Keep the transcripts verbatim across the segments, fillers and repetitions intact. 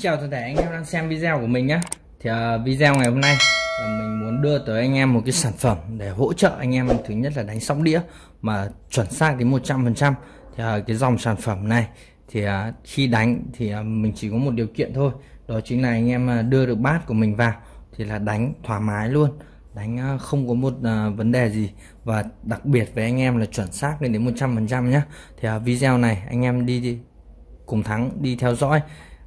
chào toàn thể anh em đang xem video của mình nhé. Thì uh, video ngày hôm nay là mình muốn đưa tới anh em một cái sản phẩm để hỗ trợ anh em. Thứ nhất là đánh sóc đĩa mà chuẩn xác đến một trăm phần trăm. Thì uh, cái dòng sản phẩm này thì uh, khi đánh thì uh, mình chỉ có một điều kiện thôi, đó chính là anh em uh, đưa được bát của mình vào thì là đánh thoải mái luôn, đánh uh, không có một uh, vấn đề gì, và đặc biệt với anh em là chuẩn xác lên đến một trăm phần trăm nhé. Thì uh, video này anh em đi, đi cùng Thắng đi theo dõi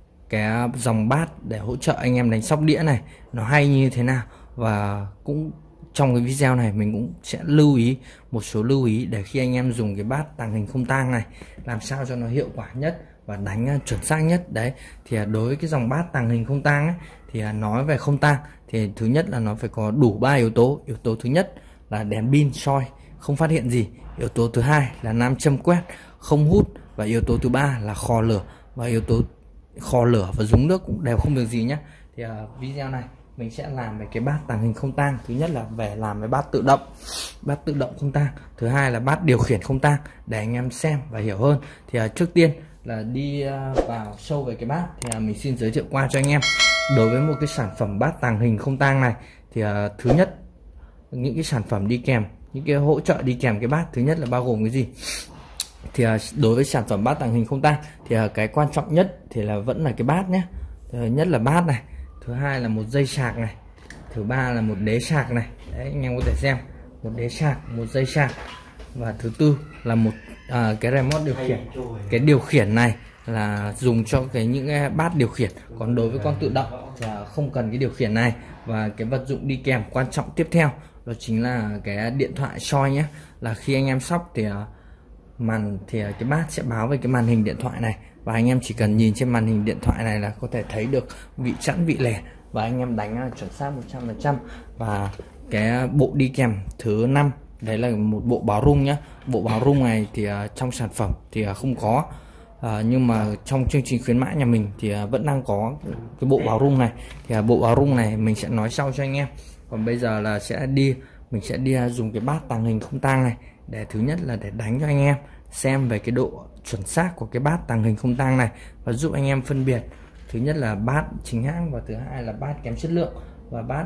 cái dòng bát để hỗ trợ anh em đánh sóc đĩa này nó hay như thế nào, và cũng trong cái video này mình cũng sẽ lưu ý một số lưu ý để khi anh em dùng cái bát tàng hình không tang này làm sao cho nó hiệu quả nhất và đánh chuẩn xác nhất. Đấy thì đối với cái dòng bát tàng hình không tang ấy, thì nói về không tang thì thứ nhất là nó phải có đủ ba yếu tố. Yếu tố thứ nhất là đèn pin soi không phát hiện gì, yếu tố thứ hai là nam châm quét không hút, và yếu tố thứ ba là khò lửa, và yếu tố khò lửa và rúng nước cũng đều không được gì nhé. Thì uh, video này mình sẽ làm về cái bát tàng hình không tang. Thứ nhất là về làm với bát tự động, bát tự động không tang. Thứ hai là bát điều khiển không tang, để anh em xem và hiểu hơn. Thì uh, trước tiên là đi uh, vào sâu về cái bát thì uh, mình xin giới thiệu qua cho anh em. Đối với một cái sản phẩm bát tàng hình không tang này thì uh, thứ nhất, những cái sản phẩm đi kèm, những cái hỗ trợ đi kèm cái bát, thứ nhất là bao gồm cái gì? Thì đối với sản phẩm bát tàng hình không tang thì cái quan trọng nhất thì là vẫn là cái bát nhé. Thứ nhất là bát này, thứ hai là một dây sạc này, thứ ba là một đế sạc này. Đấy, anh em có thể xem, một đế sạc, một dây sạc, và thứ tư là một à, cái remote điều khiển. Cái điều khiển này là dùng cho cái những cái bát điều khiển, còn đối với con tự động thì không cần cái điều khiển này. Và cái vật dụng đi kèm quan trọng tiếp theo đó chính là cái điện thoại soi nhé. Là khi anh em sóc thì màn thì cái bát sẽ báo về cái màn hình điện thoại này, và anh em chỉ cần nhìn trên màn hình điện thoại này là có thể thấy được vị chẵn vị lẻ, và anh em đánh chuẩn xác một trăm phần trăm. Và cái bộ đi kèm thứ năm đấy là một bộ báo rung nhé. Bộ báo rung này thì uh, trong sản phẩm thì uh, không có, uh, nhưng mà trong chương trình khuyến mãi nhà mình thì uh, vẫn đang có cái bộ báo rung này. Thì uh, bộ báo rung này mình sẽ nói sau cho anh em. Còn bây giờ là sẽ đi mình sẽ đi uh, dùng cái bát tàng hình không tang này để thứ nhất là để đánh cho anh em xem về cái độ chuẩn xác của cái bát tàng hình không tang này, và giúp anh em phân biệt thứ nhất là bát chính hãng, và thứ hai là bát kém chất lượng, và bát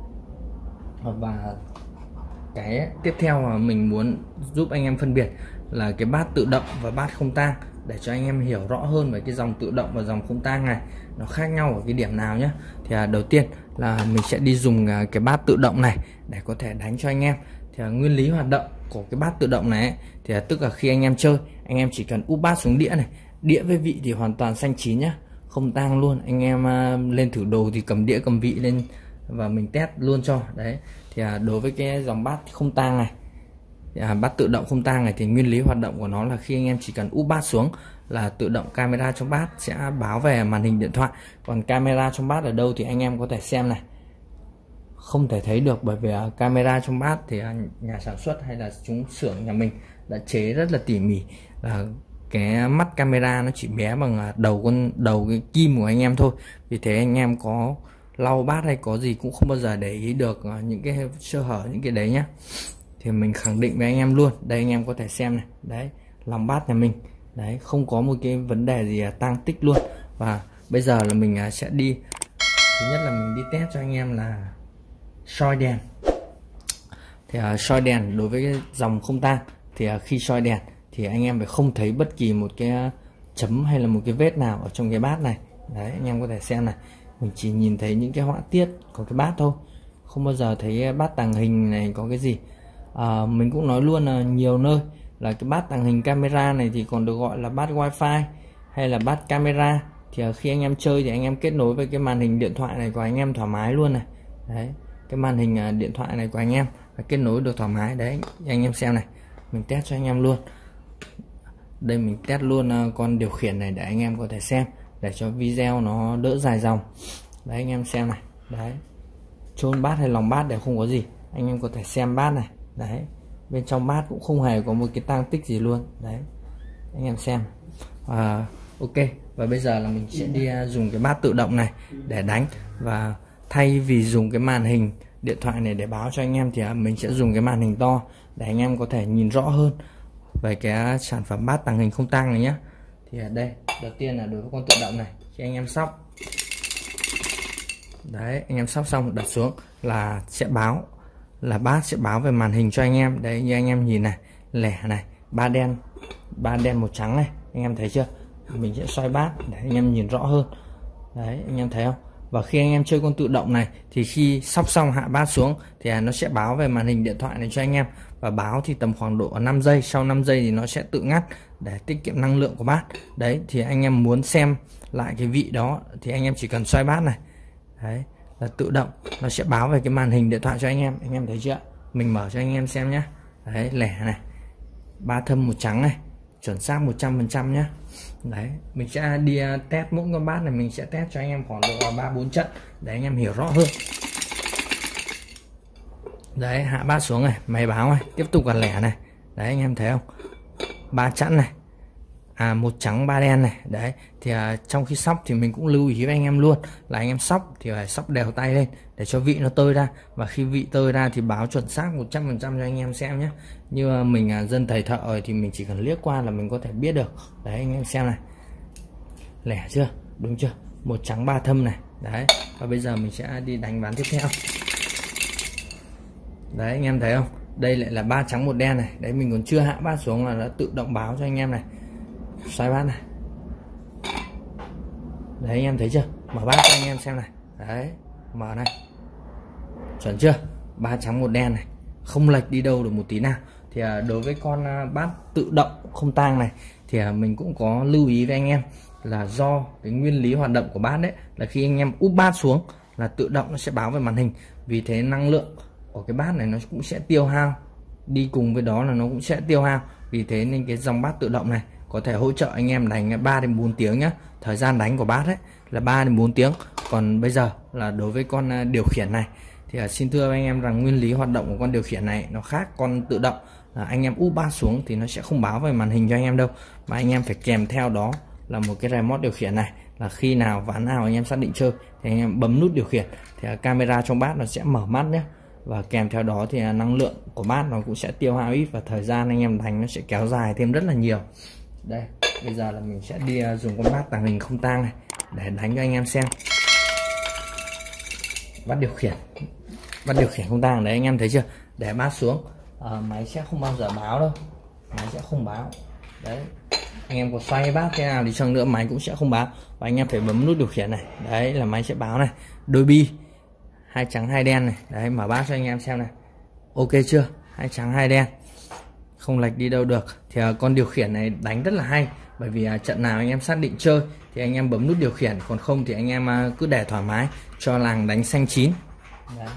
và cái tiếp theo mà mình muốn giúp anh em phân biệt là cái bát tự động và bát không tang, để cho anh em hiểu rõ hơn về cái dòng tự động và dòng không tang này nó khác nhau ở cái điểm nào nhé. Thì à, đầu tiên là mình sẽ đi dùng à, cái bát tự động này để có thể đánh cho anh em. Thì à, nguyên lý hoạt động của cái bát tự động này ấy, thì à, tức là khi anh em chơi, anh em chỉ cần úp bát xuống đĩa này, đĩa với vị thì hoàn toàn xanh chín nhá, không tang luôn. Anh em à, lên thử đồ thì cầm đĩa cầm vị lên và mình test luôn cho. Đấy thì à, đối với cái dòng bát không tang này, À, bát tự động không tang này thì nguyên lý hoạt động của nó là khi anh em chỉ cần úp bát xuống là tự động camera trong bát sẽ báo về màn hình điện thoại. Còn camera trong bát ở đâu thì anh em có thể xem này, không thể thấy được, bởi vì uh, camera trong bát thì uh, nhà sản xuất hay là chúng xưởng nhà mình đã chế rất là tỉ mỉ, là cái mắt camera nó chỉ bé bằng uh, đầu con đầu cái kim của anh em thôi. Vì thế anh em có lau bát hay có gì cũng không bao giờ để ý được uh, những cái sơ hở, những cái đấy nhá. Thì mình khẳng định với anh em luôn, đây anh em có thể xem này, đấy lòng bát nhà mình đấy, không có một cái vấn đề gì tang tích luôn. Và bây giờ là mình sẽ đi, thứ nhất là mình đi test cho anh em là soi đèn. Thì uh, soi đèn đối với cái dòng không tang thì uh, khi soi đèn thì anh em phải không thấy bất kỳ một cái chấm hay là một cái vết nào ở trong cái bát này. Đấy anh em có thể xem này, mình chỉ nhìn thấy những cái họa tiết của cái bát thôi, không bao giờ thấy bát tàng hình này có cái gì. À, mình cũng nói luôn là nhiều nơi là cái bát tàng hình camera này thì còn được gọi là bát wifi hay là bát camera. Thì khi anh em chơi thì anh em kết nối với cái màn hình điện thoại này của anh em thoải mái luôn này. Đấy, cái màn hình điện thoại này của anh em là kết nối được thoải mái. Đấy anh em xem này, mình test cho anh em luôn. Đây mình test luôn con điều khiển này để anh em có thể xem, để cho video nó đỡ dài dòng. Đấy anh em xem này, đấy chôn bát hay lòng bát đều không có gì, anh em có thể xem bát này. Đấy, bên trong bát cũng không hề có một cái tang tích gì luôn. Đấy, anh em xem. à, Ok, và bây giờ là mình sẽ đi dùng cái bát tự động này để đánh. Và thay vì dùng cái màn hình điện thoại này để báo cho anh em thì mình sẽ dùng cái màn hình to để anh em có thể nhìn rõ hơn về cái sản phẩm bát tàng hình không tang này nhé. Thì ở đây đầu tiên là đối với con tự động này, khi anh em sóc Đấy, anh em sóc xong đặt xuống là sẽ báo, là bát sẽ báo về màn hình cho anh em. Đấy, như anh em nhìn này, lẻ này, ba đen, ba đen một trắng này, anh em thấy chưa? Mình sẽ xoay bát để anh em nhìn rõ hơn. Đấy, anh em thấy không? Và khi anh em chơi con tự động này thì khi sóc xong hạ bát xuống thì nó sẽ báo về màn hình điện thoại này cho anh em, và báo thì tầm khoảng độ năm giây, sau năm giây thì nó sẽ tự ngắt để tiết kiệm năng lượng của bát. Đấy, thì anh em muốn xem lại cái vị đó thì anh em chỉ cần xoay bát này. Đấy, là tự động nó sẽ báo về cái màn hình điện thoại cho anh em. Anh em thấy chưa? Mình mở cho anh em xem nhé. Đấy, lẻ này, ba thâm một trắng này, chuẩn xác một trăm phần trăm nhá. Đấy, mình sẽ đi test mỗi con bát này, mình sẽ test cho anh em khoảng độ ba bốn trận để anh em hiểu rõ hơn. Đấy, hạ bát xuống này, máy báo này, tiếp tục là lẻ này. Đấy, anh em thấy không? Ba chẵn này, à một trắng ba đen này. Đấy, thì à, trong khi sóc thì mình cũng lưu ý với anh em luôn là anh em sóc thì phải sóc đều tay lên để cho vị nó tơi ra, và khi vị tơi ra thì báo chuẩn xác một trăm phần trăm cho anh em xem nhé. Như à, mình à, dân thầy thợ rồi thì mình chỉ cần liếc qua là mình có thể biết được. Đấy, anh em xem này, lẻ chưa, đúng chưa, một trắng ba thâm này. Đấy, và bây giờ mình sẽ đi đánh ván tiếp theo. Đấy, anh em thấy không, đây lại là ba trắng một đen này. Đấy, mình còn chưa hạ bát xuống là nó tự động báo cho anh em này. Xoay bát này. Đấy, anh em thấy chưa, mở bát cho anh em xem này. Đấy, mở này, chuẩn chưa, ba trắng một đen này, không lệch đi đâu được một tí nào. Thì à, đối với con à, bát tự động không tang này thì à, mình cũng có lưu ý với anh em là do cái nguyên lý hoạt động của bát đấy là khi anh em úp bát xuống là tự động nó sẽ báo về màn hình, vì thế năng lượng của cái bát này nó cũng sẽ tiêu hao, đi cùng với đó là nó cũng sẽ tiêu hao. Vì thế nên cái dòng bát tự động này có thể hỗ trợ anh em đánh ba đến bốn tiếng nhá. Thời gian đánh của bát đấy là ba đến bốn tiếng. Còn bây giờ là đối với con điều khiển này thì uh, xin thưa anh em rằng nguyên lý hoạt động của con điều khiển này nó khác con tự động. Là anh em úp bát xuống thì nó sẽ không báo về màn hình cho anh em đâu, mà anh em phải kèm theo đó là một cái remote điều khiển này, là khi nào ván nào anh em xác định chơi thì anh em bấm nút điều khiển thì uh, camera trong bát nó sẽ mở mắt nhé. Và kèm theo đó thì uh, năng lượng của bát nó cũng sẽ tiêu hao ít, và thời gian anh em đánh nó sẽ kéo dài thêm rất là nhiều. Đây, bây giờ là mình sẽ đi uh, dùng con bát tàng hình không tang này để đánh cho anh em xem. Bát điều khiển, bát điều khiển không tang đấy, anh em thấy chưa? Để bát xuống, uh, máy sẽ không bao giờ báo đâu, máy sẽ không báo. Đấy, anh em có xoay bát thế nào thì chăng nữa máy cũng sẽ không báo, và anh em phải bấm nút điều khiển này. Đấy là máy sẽ báo này, đôi bi, hai trắng hai đen này. Đấy, mở bát cho anh em xem này, ok chưa, hai trắng hai đen, không lệch đi đâu được. Thì uh, con điều khiển này đánh rất là hay, bởi vì uh, trận nào anh em xác định chơi thì anh em bấm nút điều khiển, còn không thì anh em uh, cứ để thoải mái cho làng đánh xanh chín. Đấy,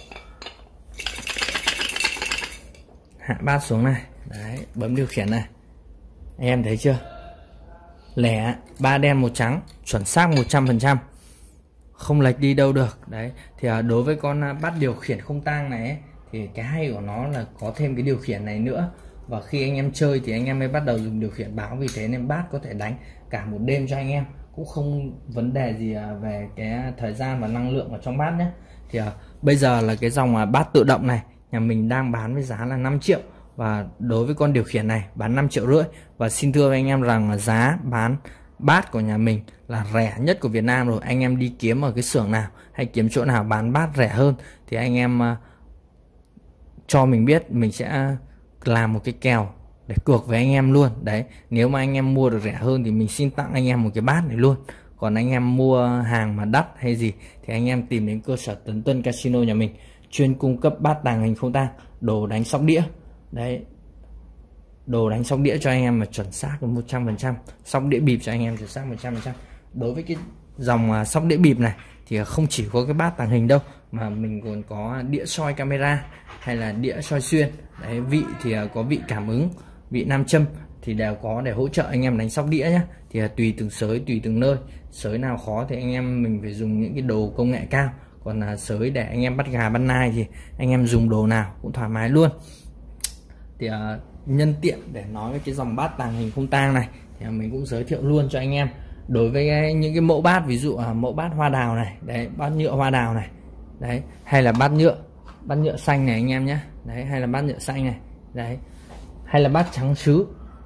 hạ bát xuống này. Đấy, bấm điều khiển này, anh em thấy chưa, lẻ, ba đen một trắng, chuẩn xác một trăm phần trăm, không lệch đi đâu được. Đấy, thì uh, đối với con uh, bát điều khiển không tang này ấy, thì cái hay của nó là có thêm cái điều khiển này nữa, và khi anh em chơi thì anh em mới bắt đầu dùng điều khiển báo. Vì thế nên bát có thể đánh cả một đêm cho anh em, cũng không vấn đề gì về cái thời gian và năng lượng ở trong bát nhé. Thì uh, bây giờ là cái dòng uh, bát tự động này nhà mình đang bán với giá là năm triệu, và đối với con điều khiển này bán năm triệu rưỡi. Và xin thưa với anh em rằng là giá bán bát của nhà mình là rẻ nhất của Việt Nam rồi. Anh em đi kiếm ở cái xưởng nào hay kiếm chỗ nào bán bát rẻ hơn thì anh em uh, cho mình biết, mình sẽ làm một cái kèo để cược với anh em luôn. Đấy, nếu mà anh em mua được rẻ hơn thì mình xin tặng anh em một cái bát này luôn. Còn anh em mua hàng mà đắt hay gì thì anh em tìm đến cơ sở Tấn Tuân Casino nhà mình, chuyên cung cấp bát tàng hình không tang, đồ đánh sóc đĩa. Đấy, đồ đánh sóc đĩa cho anh em mà chuẩn xác một trăm phần trăm, sóc đĩa bịp cho anh em chuẩn xác một trăm phần trăm. Đối với cái dòng sóc đĩa bịp này thì không chỉ có cái bát tàng hình đâu, mà mình còn có đĩa soi camera hay là đĩa soi xuyên. Đấy, vị thì có vị cảm ứng, vị nam châm thì đều có để hỗ trợ anh em đánh sóc đĩa nhé. Thì tùy từng sới, tùy từng nơi, sới nào khó thì anh em mình phải dùng những cái đồ công nghệ cao, còn là sới để anh em bắt gà bắt nai thì anh em dùng đồ nào cũng thoải mái luôn. Thì uh, nhân tiện để nói với cái dòng bát tàng hình không tang này thì mình cũng giới thiệu luôn cho anh em. Đối với cái, những cái mẫu bát, ví dụ uh, mẫu bát hoa đào này, đấy, bát nhựa hoa đào này, đấy, hay là bát nhựa bát nhựa xanh này anh em nhé. Đấy, hay là bát nhựa xanh này, đấy, hay là bát trắng sứ,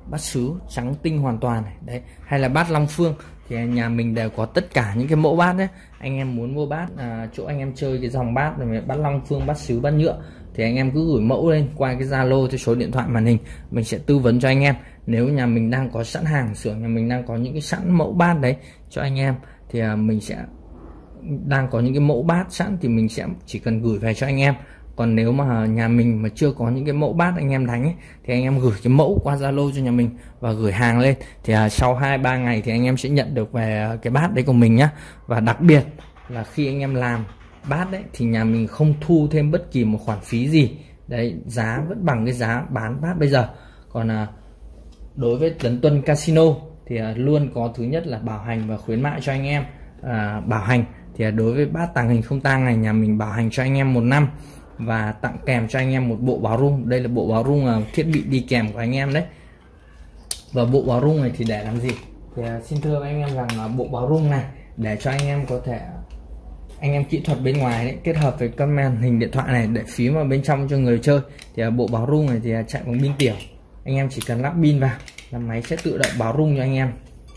bát sứ trắng tinh hoàn toàn này đấy, hay là bát long phương thì nhà mình đều có tất cả những cái mẫu bát đấy. Anh em muốn mua bát à, chỗ anh em chơi cái dòng bát này, bát long phương, bát sứ, bát nhựa thì anh em cứ gửi mẫu lên qua cái Zalo theo số điện thoại màn hình, mình sẽ tư vấn cho anh em. Nếu nhà mình đang có sẵn hàng, xưởng nhà mình đang có những cái sẵn mẫu bát đấy cho anh em thì à, mình sẽ đang có những cái mẫu bát sẵn thì mình sẽ chỉ cần gửi về cho anh em. Còn nếu mà nhà mình mà chưa có những cái mẫu bát anh em đánh ấy, thì anh em gửi cái mẫu qua Zalo cho nhà mình và gửi hàng lên thì à, sau hai ba ngày thì anh em sẽ nhận được về cái bát đấy của mình nhá. Và đặc biệt là khi anh em làm bát đấy thì nhà mình không thu thêm bất kỳ một khoản phí gì đấy, giá vẫn bằng cái giá bán bát bây giờ. Còn à, đối với Tấn Tuân Casino thì à, luôn có thứ nhất là bảo hành và khuyến mại cho anh em. À, bảo hành thì à, đối với bát tàng hình không tang này nhà mình bảo hành cho anh em một năm và tặng kèm cho anh em một bộ báo rung. Đây là bộ báo rung là thiết bị đi kèm của anh em đấy. Và bộ báo rung này thì để làm gì thì à, xin thưa với anh em rằng là bộ báo rung này để cho anh em có thể, anh em kỹ thuật bên ngoài đấy, kết hợp với các màn hình điện thoại này để phím vào bên trong cho người chơi thì à, bộ báo rung này thì à, chạy bằng pin tiểu. Anh em chỉ cần lắp pin vào là máy sẽ tự động báo rung cho anh em.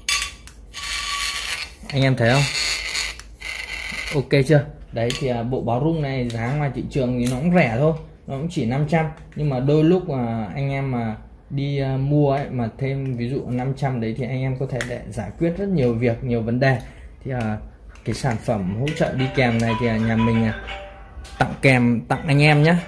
Anh em thấy không? Ok chưa? Đấy thì à, bộ báo rung này giá ngoài thị trường thì nó cũng rẻ thôi, nó cũng chỉ năm trăm, nhưng mà đôi lúc mà anh em mà đi uh, mua ấy mà thêm ví dụ năm trăm đấy thì anh em có thể để giải quyết rất nhiều việc, nhiều vấn đề. Thì uh, cái sản phẩm hỗ trợ đi kèm này thì uh, nhà mình uh, tặng kèm tặng anh em nhé,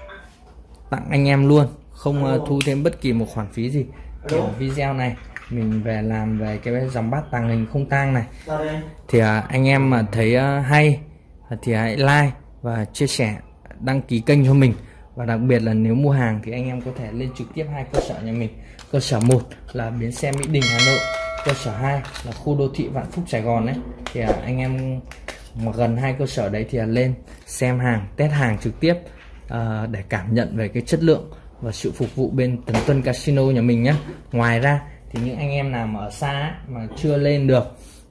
tặng anh em luôn, không uh, thu thêm bất kỳ một khoản phí gì. Ở video này mình về làm về cái dòng bát tàng hình không tang này thì uh, anh em mà thấy uh, hay thì hãy like và chia sẻ, đăng ký kênh cho mình. Và đặc biệt là nếu mua hàng thì anh em có thể lên trực tiếp hai cơ sở nhà mình. Cơ sở một là bến xe Mỹ Đình Hà Nội, cơ sở hai là khu đô thị Vạn Phúc Sài Gòn đấy. Thì à, anh em mà gần hai cơ sở đấy thì à, lên xem hàng, test hàng trực tiếp à, để cảm nhận về cái chất lượng và sự phục vụ bên Tấn Tuân Casino nhà mình nhé. Ngoài ra thì những anh em nào mà ở xa ấy, mà chưa lên được,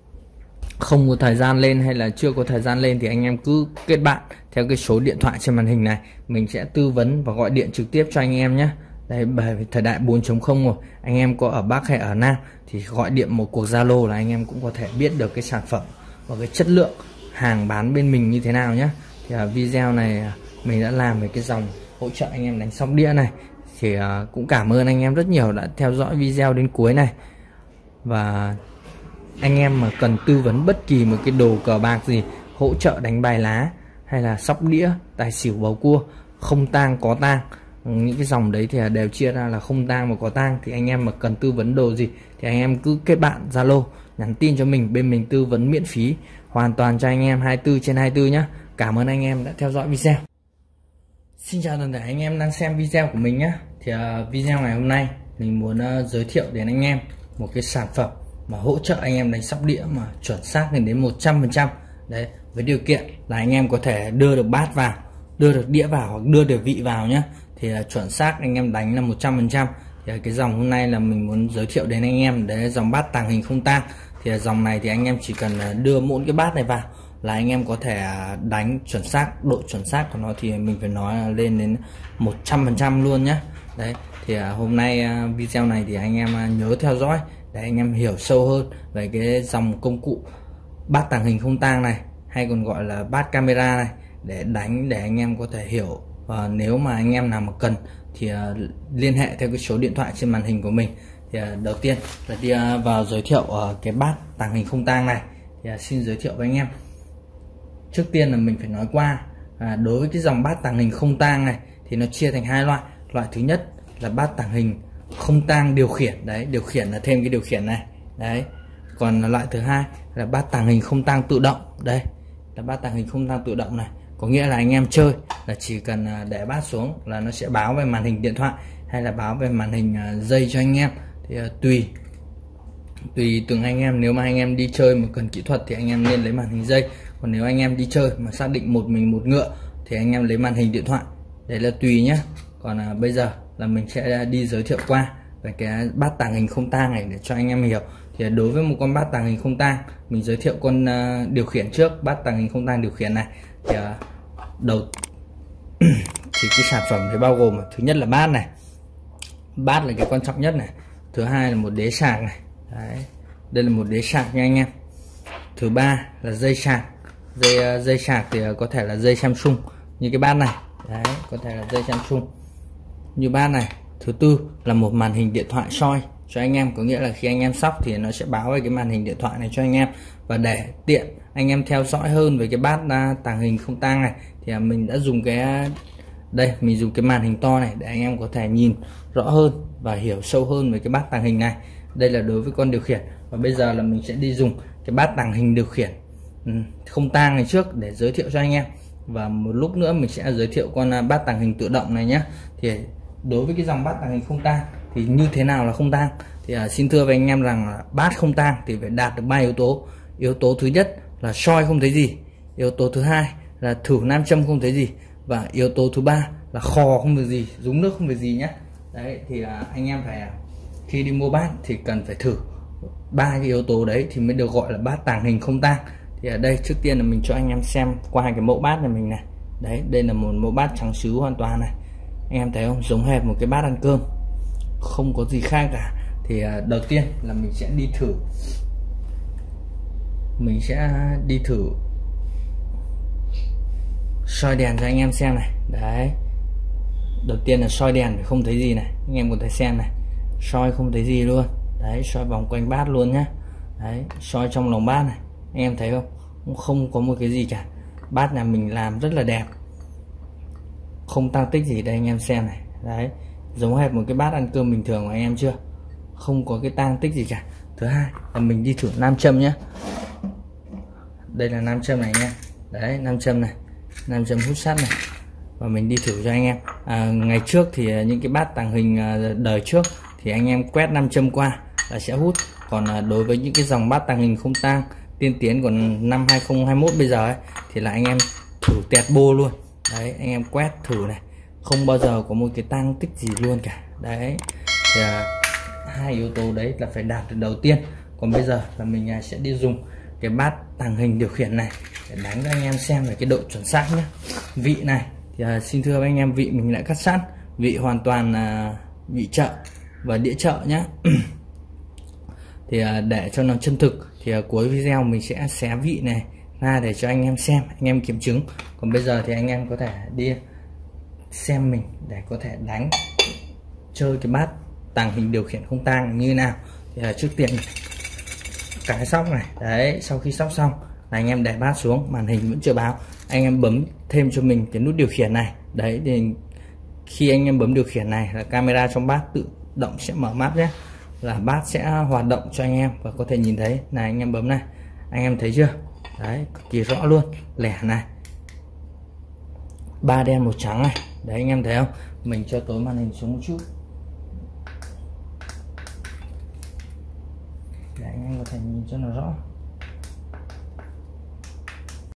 không có thời gian lên hay là chưa có thời gian lên thì anh em cứ kết bạn theo cái số điện thoại trên màn hình này, mình sẽ tư vấn và gọi điện trực tiếp cho anh em nhé. Đây, bởi vì thời đại bốn chấm không rồi, anh em có ở Bắc hay ở Nam thì gọi điện một cuộc Zalo là anh em cũng có thể biết được cái sản phẩm và cái chất lượng hàng bán bên mình như thế nào nhé. Thì uh, video này mình đã làm về cái dòng hỗ trợ anh em đánh sóc đĩa này thì uh, cũng cảm ơn anh em rất nhiều đã theo dõi video đến cuối này. Và anh em mà cần tư vấn bất kỳ một cái đồ cờ bạc gì, hỗ trợ đánh bài lá hay là sóc đĩa, tài xỉu, bầu cua, không tang có tang, những cái dòng đấy thì đều chia ra là không tang và có tang, thì anh em mà cần tư vấn đồ gì thì anh em cứ kết bạn Zalo, nhắn tin cho mình, bên mình tư vấn miễn phí hoàn toàn cho anh em hai mươi tư trên hai mươi tư nhé. Cảm ơn anh em đã theo dõi video. Xin chào toàn thể anh em đang xem video của mình nhé. Thì uh, video ngày hôm nay mình muốn uh, giới thiệu đến anh em một cái sản phẩm mà hỗ trợ anh em đánh sóc đĩa mà chuẩn xác lên đến một trăm phần trăm đấy, với điều kiện là anh em có thể đưa được bát vào, đưa được đĩa vào hoặc đưa được vị vào nhé, thì uh, chuẩn xác anh em đánh là một trăm phần trăm. Thì uh, cái dòng hôm nay là mình muốn giới thiệu đến anh em đấy, dòng bát tàng hình không tang. Thì uh, dòng này thì anh em chỉ cần uh, đưa mỗi cái bát này vào là anh em có thể uh, đánh chuẩn xác, độ chuẩn xác của nó thì mình phải nói là lên đến một trăm phần trăm luôn nhé. Đấy thì uh, hôm nay uh, video này thì anh em uh, nhớ theo dõi để anh em hiểu sâu hơn về cái dòng công cụ bát tàng hình không tang này, hay còn gọi là bát camera này, để đánh để anh em có thể hiểu. Và nếu mà anh em nào mà cần thì uh, liên hệ theo cái số điện thoại trên màn hình của mình. Thì uh, đầu tiên là đi uh, vào giới thiệu uh, cái bát tàng hình không tang này. Thì uh, xin giới thiệu với anh em. Trước tiên là mình phải nói qua uh, đối với cái dòng bát tàng hình không tang này thì nó chia thành hai loại. Loại thứ nhất là bát tàng hình không tang điều khiển, đấy, điều khiển là thêm cái điều khiển này đấy. Còn loại thứ hai là bát tàng hình không tang tự động, đây là bát tàng hình không tang tự động này, có nghĩa là anh em chơi là chỉ cần để bát xuống là nó sẽ báo về màn hình điện thoại hay là báo về màn hình dây cho anh em. Thì uh, tùy tùy từng anh em, nếu mà anh em đi chơi mà cần kỹ thuật thì anh em nên lấy màn hình dây, còn nếu anh em đi chơi mà xác định một mình một ngựa thì anh em lấy màn hình điện thoại, đấy là tùy nhé. Còn uh, bây giờ là mình sẽ đi giới thiệu qua về cái bát tàng hình không tang này để cho anh em hiểu. Thì đối với một con bát tàng hình không tang, mình giới thiệu con uh, điều khiển trước. Bát tàng hình không tang điều khiển này thì uh, đầu thì cái sản phẩm thì bao gồm thứ nhất là bát này, bát là cái quan trọng nhất này. Thứ hai là một đế sạc này. Đấy, đây là một đế sạc nha anh em. Thứ ba là dây sạc. Dây dây sạc thì có thể là dây Samsung như cái bát này. Đấy, có thể là dây Samsung như bát này. Thứ tư là một màn hình điện thoại soi cho anh em, có nghĩa là khi anh em sóc thì nó sẽ báo về cái màn hình điện thoại này cho anh em. Và để tiện anh em theo dõi hơn về cái bát tàng hình không tang này thì mình đã dùng cái đây, mình dùng cái màn hình to này để anh em có thể nhìn rõ hơn và hiểu sâu hơn về cái bát tàng hình này. Đây là đối với con điều khiển. Và bây giờ là mình sẽ đi dùng cái bát tàng hình điều khiển không tang này trước để giới thiệu cho anh em, và một lúc nữa mình sẽ giới thiệu con bát tàng hình tự động này nhé. Thì đối với cái dòng bát tàng hình không tang thì như thế nào là không tang? Thì uh, xin thưa với anh em rằng là bát không tang thì phải đạt được ba yếu tố. Yếu tố thứ nhất là soi không thấy gì, yếu tố thứ hai là thử nam châm không thấy gì, và yếu tố thứ ba là khò không việc gì, rúng nước không việc gì nhé. Đấy thì uh, anh em phải uh, khi đi mua bát thì cần phải thử ba cái yếu tố đấy thì mới được gọi là bát tàng hình không tang. Thì ở đây trước tiên là mình cho anh em xem qua cái mẫu bát này mình này. Đấy, đây là một mẫu bát trắng sứ hoàn toàn này, anh em thấy không, giống hệt một cái bát ăn cơm, không có gì khác cả. Thì uh, đầu tiên là mình sẽ đi thử mình sẽ đi thử soi đèn cho anh em xem này. Đấy, đầu tiên là soi đèn thì không thấy gì này, anh em có thể xem này, soi không thấy gì luôn. Đấy, soi vòng quanh bát luôn nhá. Đấy, soi trong lòng bát này, anh em thấy không, cũng không có một cái gì cả. Bát nhà mình làm rất là đẹp, không tăng tích gì đây anh em xem này. Đấy, giống hệt một cái bát ăn cơm bình thường của anh em chưa, không có cái tang tích gì cả. Thứ hai là mình đi thử nam châm nhé. Đây là nam châm này nha. Đấy, nam châm này, nam châm hút sắt này, và mình đi thử cho anh em. À, ngày trước thì những cái bát tàng hình đời trước thì anh em quét nam châm qua là sẽ hút. Còn đối với những cái dòng bát tàng hình không tang tiên tiến của năm hai không hai mốt bây giờ ấy, thì là anh em thử tẹt bô luôn. Đấy, anh em quét thử này, không bao giờ có một cái tang tích gì luôn cả. Đấy thì à, hai yếu tố đấy là phải đạt được đầu tiên. Còn bây giờ là mình à, sẽ đi dùng cái bát tàng hình điều khiển này để đánh cho anh em xem về cái độ chuẩn xác nhé. Vị này thì à, xin thưa với anh em, vị mình đã cắt sẵn, vị hoàn toàn là vị chợ và đĩa chợ nhé. Thì à, để cho nó chân thực thì à, cuối video mình sẽ xé vị này ra để cho anh em xem, anh em kiểm chứng. Còn bây giờ thì anh em có thể đi xem mình để có thể đánh chơi cái bát tàng hình điều khiển không tang như nào. Thì là trước tiên cái sóc này, đấy, sau khi sóc xong là anh em để bát xuống, màn hình vẫn chưa báo, anh em bấm thêm cho mình cái nút điều khiển này. Đấy, thì khi anh em bấm điều khiển này là camera trong bát tự động sẽ mở mắt nhé, là bát sẽ hoạt động cho anh em và có thể nhìn thấy này. Anh em bấm này, anh em thấy chưa? Đấy, cực kỳ rõ luôn, lẻ này, ba đen một trắng này. Đấy, anh em thấy không? Mình cho tối màn hình xuống một chút để anh em có thể nhìn cho nó rõ.